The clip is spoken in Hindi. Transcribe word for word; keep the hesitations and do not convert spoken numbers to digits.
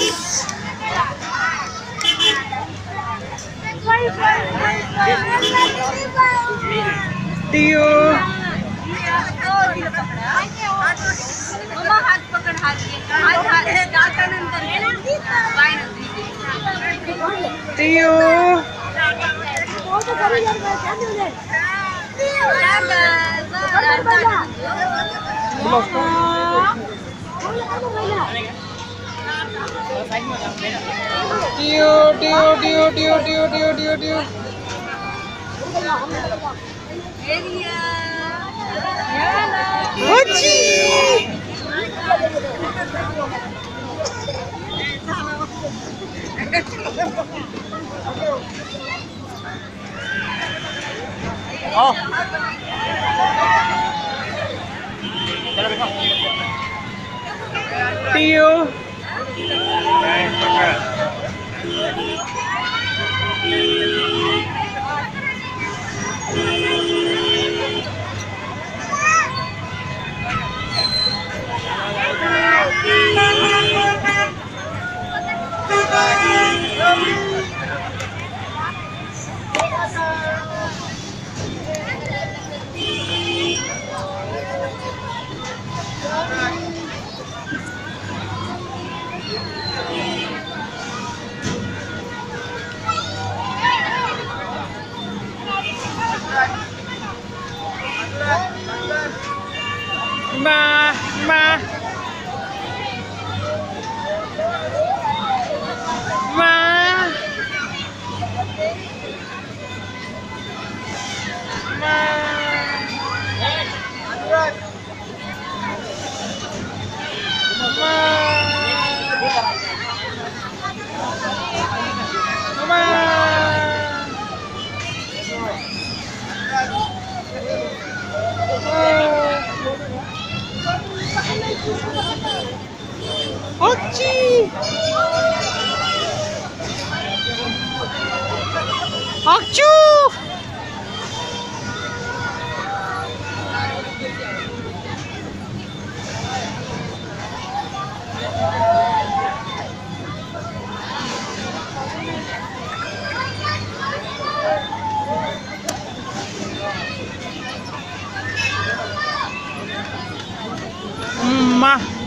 टियो मम्मा हात पकड हात घे हात हात दातानंतर पाय नंतर टियो टियो टियो टियो टियो टियो टियो टियो टियो Ochi! Oh. Tio. Ma, ma, ma, ma. Ochi! Achoo! Ma.